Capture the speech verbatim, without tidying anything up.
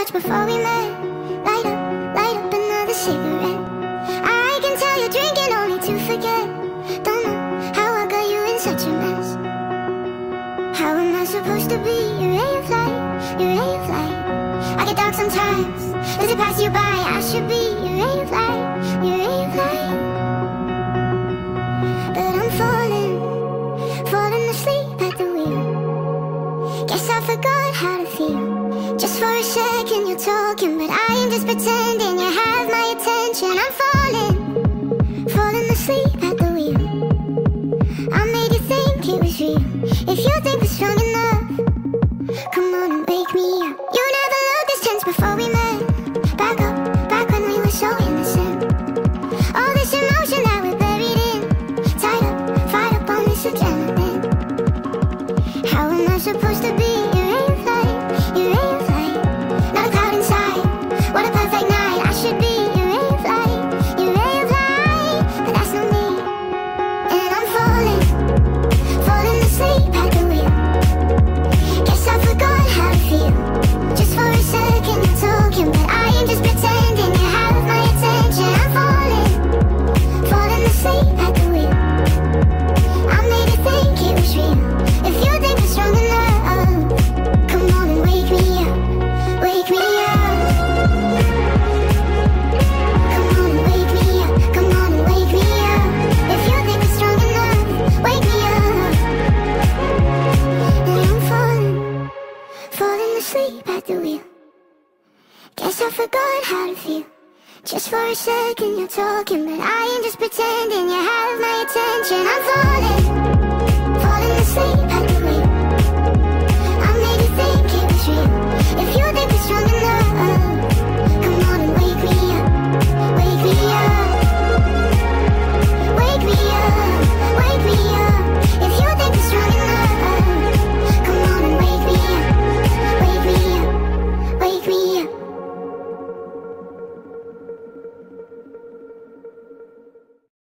touch before we met. Light up, light up another cigarette. I can tell you're drinking only to forget. Don't know how I got you in such a mess. How am I supposed to be your ray of light, your ray of light? I get dark sometimes, does it pass you by? I should be your ray of light, your ray of light. But I'm falling, falling asleep at the wheel. Guess I forgot how to feel. Just for a second you're talking, but I am just pretending you have my attention. I'm falling, falling asleep at the wheel. I made you think it was real. If you think we're strong enough, come on and wake me up. You never looked this tense before we met. Back up, back when we were so innocent. All this emotion that we're buried in, tied up, fired up on this adrenaline. How am I supposed to be your ray of light, your ray of light? Not a cloud inside, what a perfect night. I should be your ray of light, your ray of light. But that's not me, and I'm falling, falling asleep at the wheel. Guess I forgot how to feel. Just for a second you're talking, but I am just pretending you have my attention. I'm falling, falling asleep at the wheel. I made you think it was real. If you think we're strong enough, come on and wake me up, wake me up. Come on and wake me up, come on and wake me up. If you think we're strong enough, wake me up. And I'm falling, falling asleep at the wheel. Guess I forgot how to feel. Just for a second you're talking, but I am just pretending you have my attention. I'm falling,